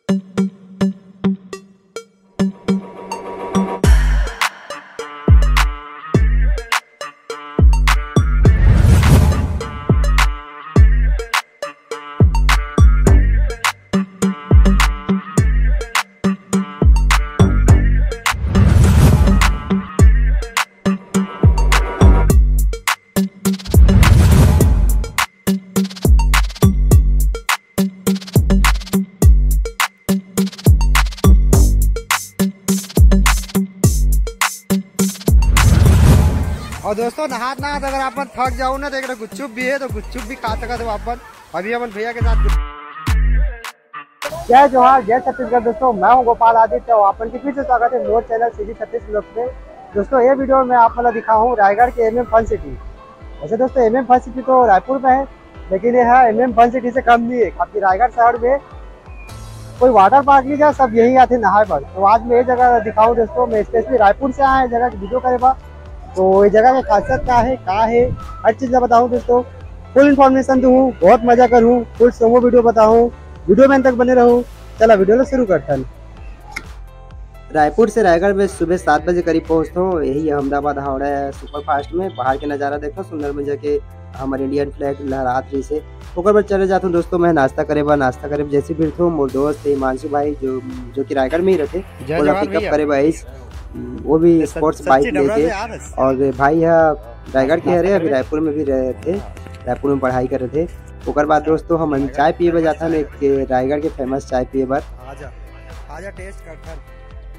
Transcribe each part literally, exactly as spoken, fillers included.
और दोस्तों नहात नहात अगर अपन थक जाओ ना तो एक गुच्चुप भी है तो गुच्चुप भी खा सकते हो अपन। अभी अपन भैया के साथ। जय जोहार, जय छत्तीसगढ़। दोस्तों मैं हूं गोपाल आदित्य और अपन के फिर से स्वागत है मोर चैनल सीधी छत्तीस ब्लॉग में। दोस्तों ये वीडियो में आप मतलब दिखा हूँ रायगढ़ के एम एम फन सिटी। वैसे दोस्तों एम एम फन सिटी तो रायपुर में है, लेकिन ये है एम एम फन सिटी से कम नहीं है। आपकी रायगढ़ शहर में कोई वाटर पार्क नहीं जाए, सब यही आते नहाए पर। तो आज मैं ये जगह दिखाऊँ दोस्तों, मैं स्पेशली रायपुर से आया है जगह की वीडियो करे बा। तो ये जगह की खासियत क्या है, क्या है, हर चीज़ मैं बताऊँ दोस्तों। फुल इन्फॉर्मेशन दूँ, बहुत मजा करूँ, फुल सोमो वीडियो बताऊँ, वीडियो में तक बने रहूँ। चला वीडियो शुरू करते हैं। रायपुर से रायगढ़ में सुबह सात बजे करीब पहुँचता हूँ। यही अहमदाबाद हावड़ा सुपर फास्ट में। बाहर के नज़ारा देखो सुंदर में जाके हमारे इंडियन फ्लैग लहरात रही से ऊपर पर चले जाता हूँ दोस्तों। मैं नाश्ता करे बा नाश्ता करे जैसे फिर हूँ मोर दोस्त हिमांशु भाई जो जो कि रायगढ़ में ही रहते, पिकअप करे भाई, वो भी स्पोर्ट्स बाइक लेके। और भाई है रायगढ़ के हरे, अभी रायपुर में भी रहे थे, रायपुर में पढ़ाई कर रहे थे। उसके बाद दोस्तों हम चाय पिए बा जाता है, एक रायगढ़ के फेमस चाय पिए बार। आजा आजा टेस्ट करता है।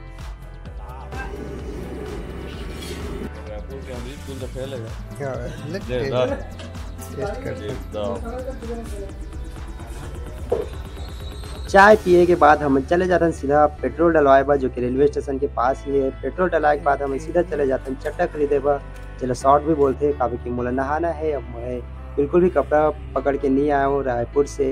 रायपुर के अमृत कुल तो फैलेगा क्या है, टेस्ट कर। चाय पिए के बाद हम चले जाते हैं सीधा पेट्रोल डलवाए बा, जो कि रेलवे स्टेशन के पास ही है। पेट्रोल डलवाए के बाद हम सीधा चले जाते हैं चट्टा खरीदे बा, चलो शॉर्ट भी बोलते हैं काफी की मोला नहाना है। अब मैं बिल्कुल भी कपड़ा पकड़ के नहीं आया हूँ रायपुर से।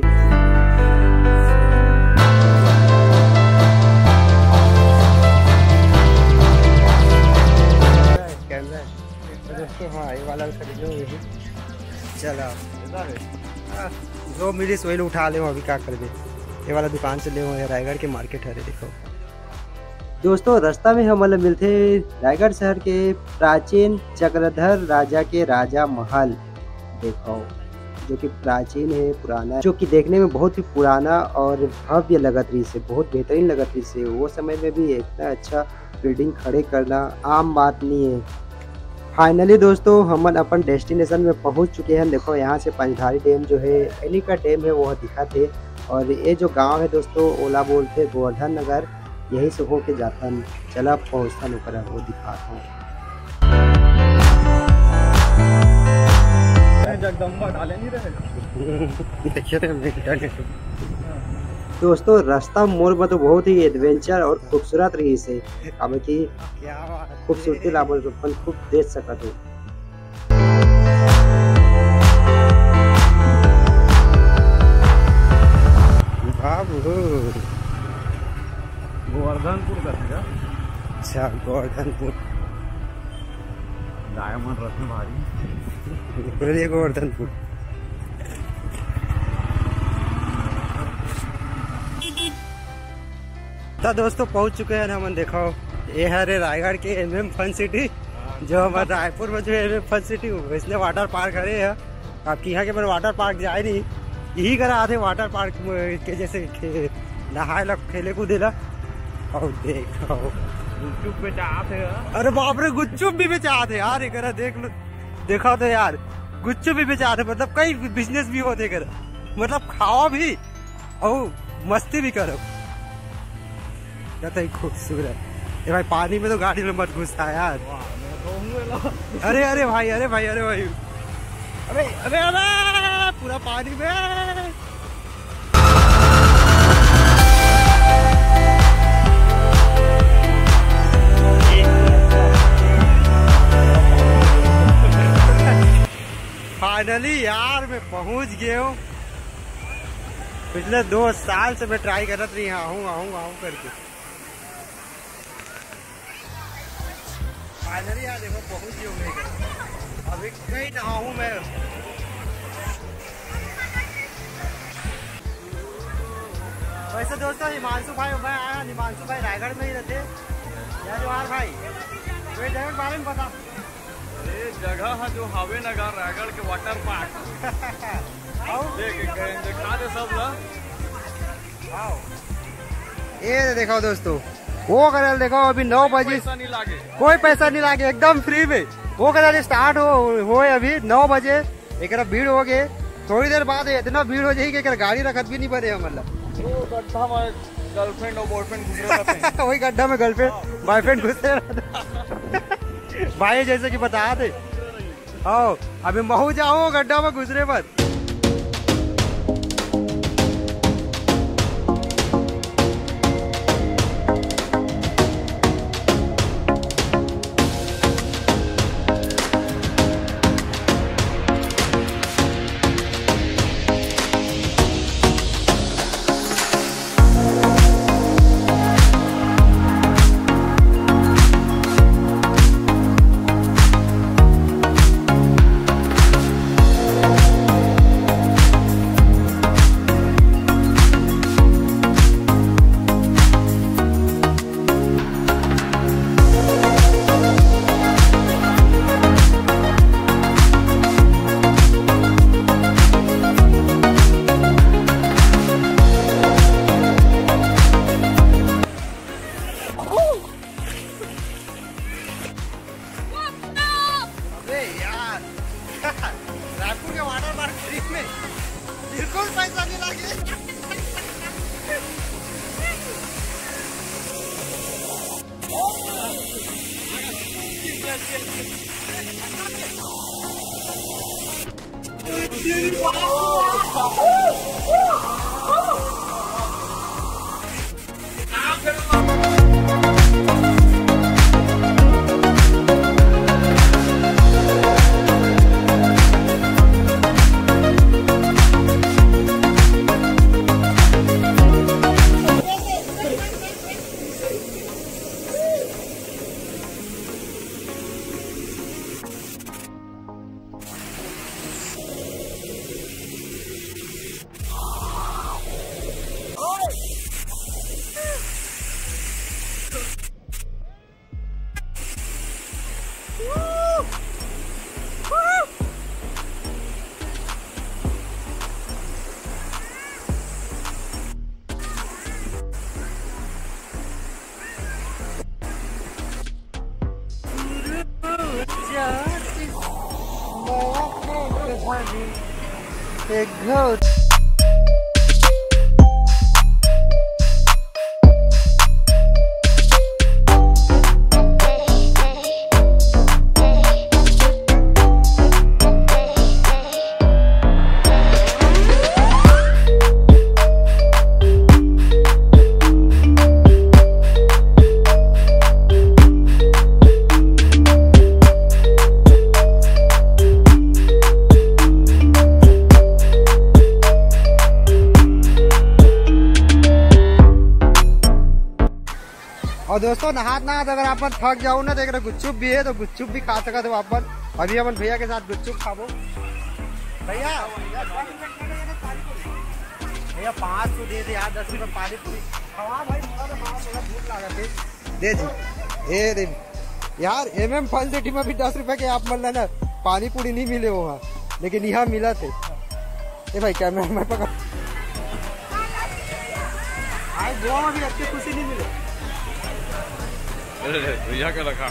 हाँ ये वाला खरीदो, चला जो मिली सोई उठा ले, अभी क्या कर दे। ये वाला दुकान से ले रायगढ़ के मार्केट है। देखो दोस्तों रास्ता में हम मतलब मिलते रायगढ़ शहर के प्राचीन चक्रधर राजा के राजा महल। देखो जो कि प्राचीन है, पुराना, जो कि देखने में बहुत ही पुराना और भव्य लगत रही से, बहुत बेहतरीन लगत रही से। वो समय में भी इतना अच्छा बिल्डिंग खड़े करना आम बात नहीं है। फाइनली दोस्तों हम अपन डेस्टिनेशन में पहुंच चुके हैं। देखो यहाँ से पंचधारी डैम जो है एनी का डैम है वो दिखाते। और ये जो गांव है दोस्तों ओला बोलते गोवर्धन नगर, यही से होके जाता है। चला पहुँचता ऊपर वो दिखाता हूँ। जगदम्बा डाले नहीं रहे दोस्तों। रास्ता मोड़ में तो बहुत ही एडवेंचर और खूबसूरत रही से, अब की खूबसूरती लाभ खूब देख सकते हो। गोवर्धनपुर का अच्छा गोवर्धनपुर डायमंड रत्न भारी गोवर्धनपुर। तो दोस्तों पहुंच चुके हैं हम। देखो ये है रे रायगढ़ के एम एम फन सिटी, जो हमारे रायपुर में जो एम एम फन सिटी इसलिए वाटर पार्क है। आपकी यहाँ के मैंने वाटर पार्क जाए नहीं, यही करा आते वाटर पार्क के जैसे नहाए ला खेले कूदे ला। और देखो गुपचुप बेचाते हैं। अरे बाप रे गुपचुप भी बेचाते यार, एक देख लो, देखा तो यार गुपचुप भी बेचाते, मतलब कई बिजनेस भी होते कर, मतलब खाओ भी और मस्ती भी करो। ही खूबसूरत। भाई पानी में तो गाड़ी में मत घुसता यार। अरे अरे भाई अरे भाई अरे भाई अरे अरे अरे पूरा पानी में। फाइनली यार मैं पहुंच गया हूँ। पिछले दो साल से मैं ट्राई करत रही आऊँ आऊँ आऊँ करके। फाइनली यार देखो पहुंच गया हूँ। अभी कहीं नहाऊँ मैं। वैसे दोस्तों हिमांशु भाई मैं आया, हिमांशु भाई रायगढ़ में ही रहते। जय जवाहर भाई, कोई जगह के बारे में बता। ये जगह है जो हावे नगर रायगढ़ के वाटर पार्क। देखा दे सब ना। ये देखो दोस्तों, वो करल देखो अभी नौ बजे, पैसा नहीं लागे, कोई पैसा नहीं लागे, एकदम फ्री में वो करल स्टार्ट हो हो अभी नौ बजे। एक भीड़ हो गए, थोड़ी देर बाद इतना भीड़ हो जाएगी कि गाड़ी रखत भी नहीं बने। मतलब गड्ढा में गर्लफ्रेंड और बॉयफ्रेंड घुस रहे थे। वही गड्ढा में गर्लफ्रेंड बॉयफ्रेंड घुसते रहते भाई, जैसे कि बता दे। आओ अभी महू जाओ गड्ढा में घुसरे मत। रायपुर के वाटर पार्क फ्री में, बिल्कुल पैसा नहीं लगे। एक घोट और दोस्तों नहात नहात अगर आप थक जाओ ना तो एक गुच्चुप भी है तो गुच्चुप भी खा सकते हो आप। अभी अपन भैया के साथ गुच्चुप खाबो। भैया भैया पाँच सौ दे दे यार, दस रुपये पानी पूरी खवा भाई, भूख लागत दे जी। ए दे यार, एम एम फन सिटी में भी दस रुपए के आप मतलब ना पानी पूरी नहीं मिले वहाँ, लेकिन यहाँ मिला थे। ए भाई कैमरा में पकड़, आज गोवा में भी अच्छी खुशी नहीं मिले भैया का रखा।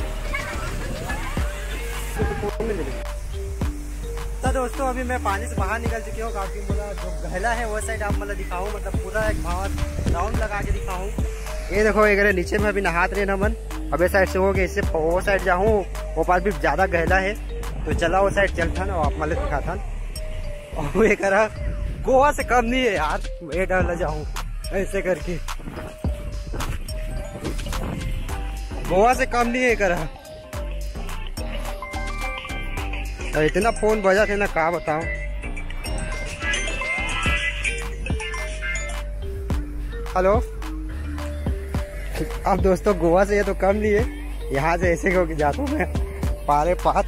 तो दोस्तों अभी मैं पानी से बाहर निकल चुकी हूँ। काफी मतलब जो गहला है वो साइड आप मतलब दिखाऊँ, मतलब पूरा एक भाव राउंड लगा के दिखाऊँ। ये देखो एक नीचे में अभी नहात रहे ना मन, अब इस साइड से हो गए, इससे वो साइड जाऊँ, वो पास भी ज्यादा गहला है तो चला वो साइड चलता ना, आप मतलब दिखाता। और ये करा गोवा से कम नहीं है यार, ये डर जाऊँ ऐसे करके, गोवा से कम नहीं है करा। तो इतना फोन बजा थे ना, कहा बताऊं। हेलो, अब दोस्तों गोवा से ये तो कम नहीं है, यहाँ से ऐसे होके जाता हूँ मैं पारे पात।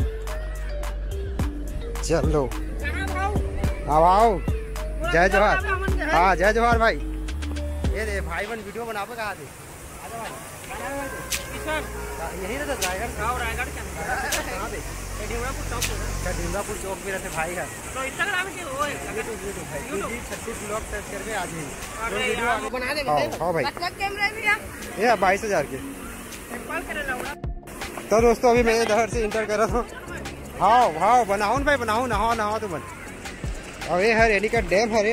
चलो अब आओ, जय जवाहर। हाँ जय जवाहर भाई। ये भाई बन वीडियो बना पे कहा थे यही रहता रायगढ़ रायगढ़ ढीमरापुर चौक में रहते भाई का तो इंस्टाग्राम छत्तीस ब्लॉग सर्च करके आ जाइए बना दे। हाँ भाई ये बाईस हजार के। तो दोस्तों अभी मैं इधर से इंटर कर रहा हूँ। हाँ हाँ बनाओ भाई बनाओ नहाओ नहाओ तो बन। और ये है रेनी का डैम है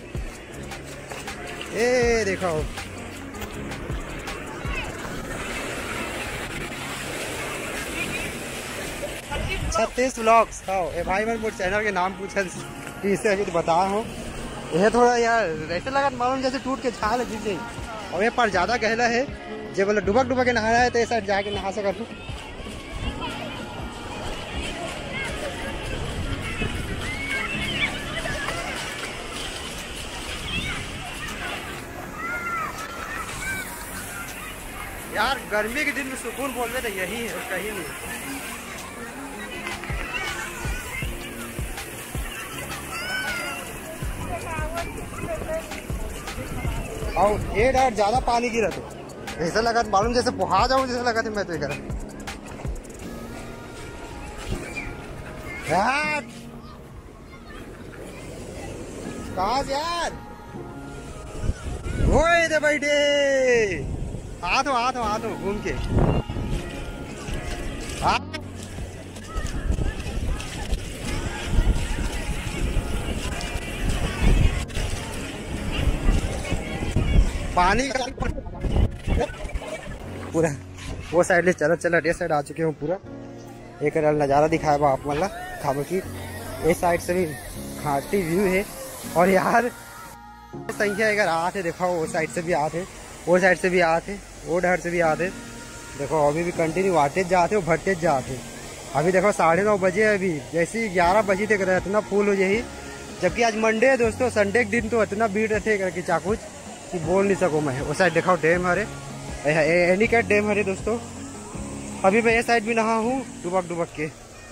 ये देखो छत्तीस ब्लॉग्स। हाँ ये भाई मैं चैनल के नाम पूछा इससे अभी तो बता हूँ। यह थोड़ा यार ऐसे लगा मालूम जैसे टूट के छाल है जिसे। और ये पर ज़्यादा गहरा है जब बोले डुबक डुबक के नहाना है तो ऐसा जाके नहा सका तू। यार गर्मी के दिन में सुकून बोलवे तो यही है कहीं नहीं। और ये डार ज्यादा पानी गिरा तो ऐसा लगा मालूम जैसे बुहा जाऊं जैसे लगा था मैं तो करा यार कहाँ यार वो इधर बैठे हाथ हो हाथ हो हाथ हो घूम के हाँ पानी का पूरा वो साइड ले चलो चलो ये साइड आ चुके हूँ पूरा एक नज़ारा दिखाया बा आप मतलब खाबो की इस साइड से भी घाटी व्यू है। और यार संख्या अगर आते देखो वो साइड से भी आते वो साइड से भी आते वो डर से भी आते देखो अभी भी कंटिन्यू आते जाते वो भटते जाते। अभी देखो साढ़े नौ बजे अभी जैसे ही ग्यारह बजे तक इतना फुल हो जाए जबकि आज मंडे है दोस्तों। संडे के दिन तो इतना भीड़ रहते करके चाकुच कि बोल नहीं सकूँ मैं। वो साइड देखो डैम हरे एनी कैट डैम हरे दोस्तों। अभी मैं ये साइड भी नहा हूँ डुबक डुबक के।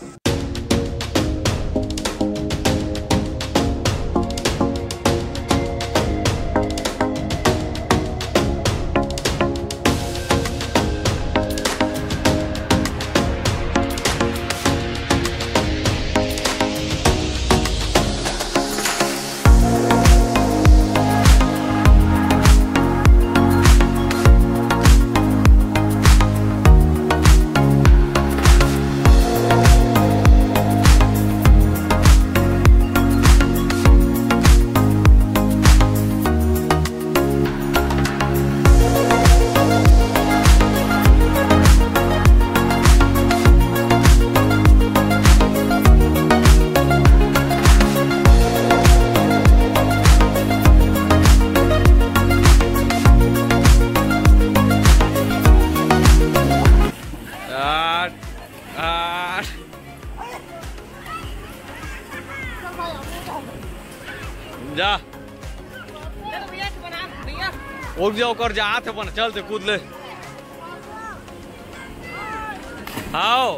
जा उठ जाओ कर जा हाथ अपन चल ते कूद ले। आओ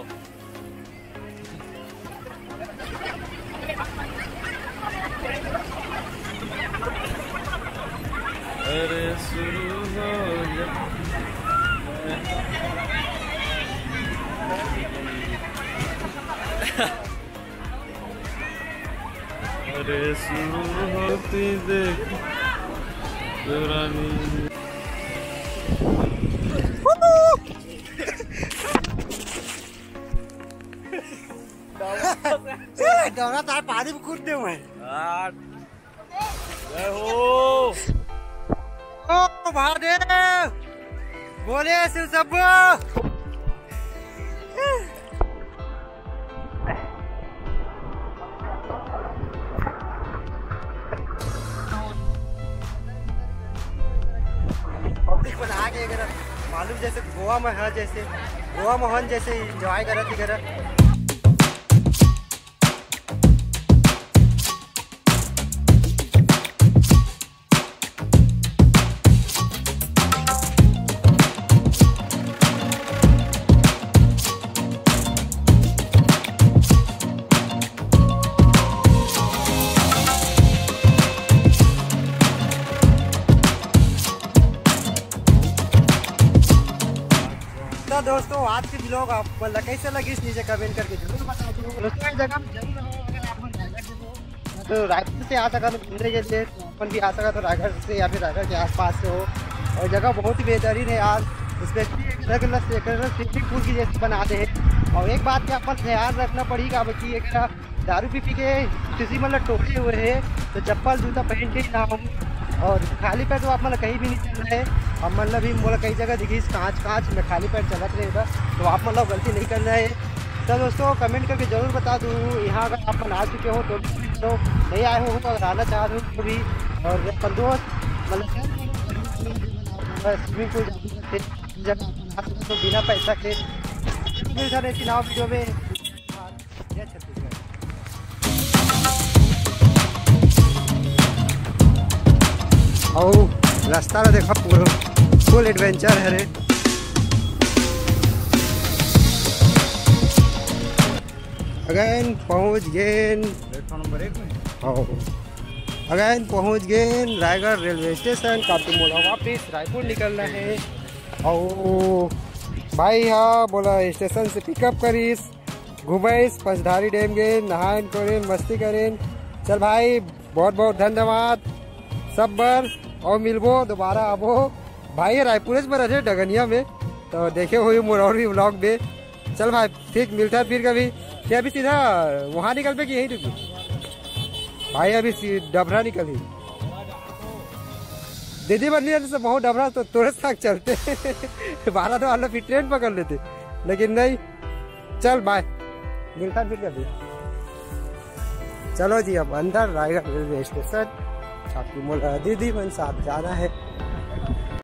अरे शुरू हो अरे शुरू होती देख रानी डरा तार पानी में कूदते हुए ओ महादेव बोले शिव सब पब्लिक बना के अगर मालूम जैसे गोवा में है जैसे गोवा मोहन जैसे एंजॉय कर रही कर तो दोस्तों आज की ब्लॉग आपको कैसे लगी इस नीचे कमेंट करके जरूर बता दो। दोस्तों इस जगह में जरूर आओ, अगर आप रायगढ़ तो रायपुर से आ सका तो घूमने के लिए तो अपन भी आ सका तो रायगढ़ से या फिर रायगढ़ के आसपास से हो। और जगह बहुत ही बेहतरीन है यार, स्पेशली स्विमिंग पूल की जैसे बनाते हैं। और एक बात का अपन ध्यान रखना पड़ेगा कि अगर दारू पी पी के किसी मतलब टोके हुए है तो चप्पल जूता पहन के ही ना हो। और खाली पैर तो आप मतलब कहीं भी नहीं चल रहे हैं। अब मतलब भी बोला कई जगह दिखी कांच कांच में खाली पैर चलत रहे था, तो आप मतलब गलती नहीं करना है। तो दोस्तों कमेंट करके ज़रूर बता दूँ, यहाँ अगर आप आ चुके हो तो तो नहीं आए हो तो अगर आना चाह रहे हो तो भी। और अपन दोस्त मतलब स्विमिंग पूल जगह तो बिना पैसा के मिलता रहे चुनाव वीडियो में। जय छत्तीसगढ़। और रास्ता ला देखा पूरा फुल एडवेंचर है रे। अगेन पहुंच गए प्लेटफॉर्म नंबर एक में। अगेन पहुंच गए रायगढ़ रेलवे स्टेशन। काफी मोला वापिस रायपुर निकलना है। और भाई हाँ बोला स्टेशन से पिकअप करीस घुमाइस पंचधारी डैम गए, नहान करें मस्ती करें। चल भाई बहुत बहुत धन्यवाद सब बार, और मिलबो दोबारा आबो भाई रायपुर में रहे डगनिया में, तो देखे हुए मोरौरी व्लॉग में। चल भाई ठीक मिलता है फिर कभी। क्या अभी सीधा वहाँ निकल पे कि यहीं रुकी भाई? अभी डबरा निकली दीदी बदली से बहुत डबरा तो थोड़े तक चलते बारह तो वाला फिर ट्रेन पकड़ लेते, लेकिन नहीं। चल बाय मिलता फिर कभी। चलो जी अब अंदर रायगढ़ रेलवे स्टेशन आपकी मोला दीदी मन साथ जाना है।